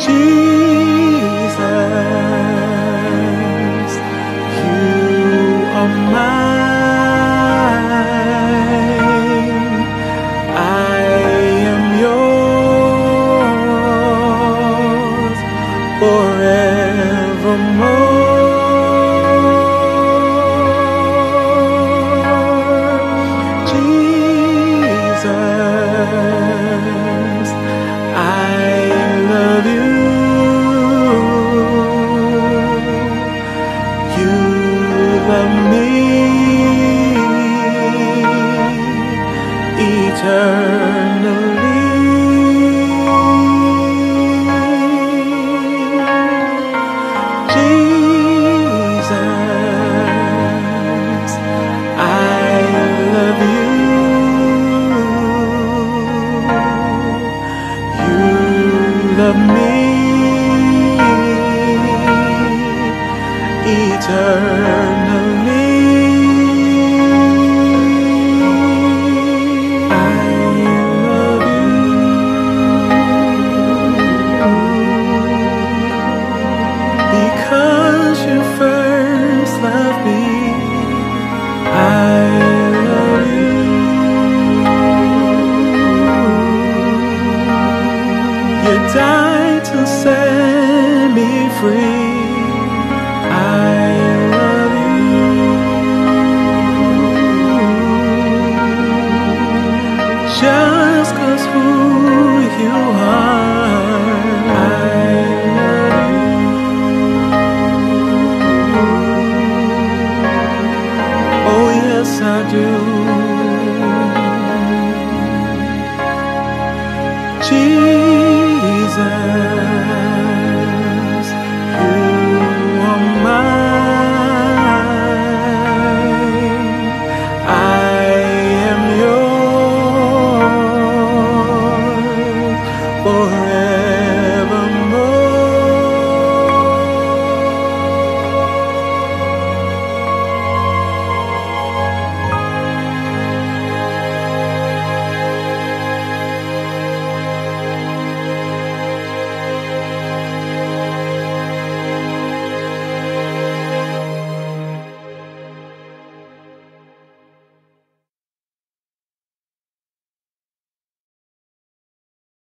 Jesus, you are mine. I am yours forevermore. Jesus, I love you. You love me eternally. Jesus, I love you. You love me eternally. I love you because you first loved me. I love you. You died to set me free. I love you. Just 'cause who you are, I love you. Oh yes, I do. Jesus, you are mine. I am yours forever.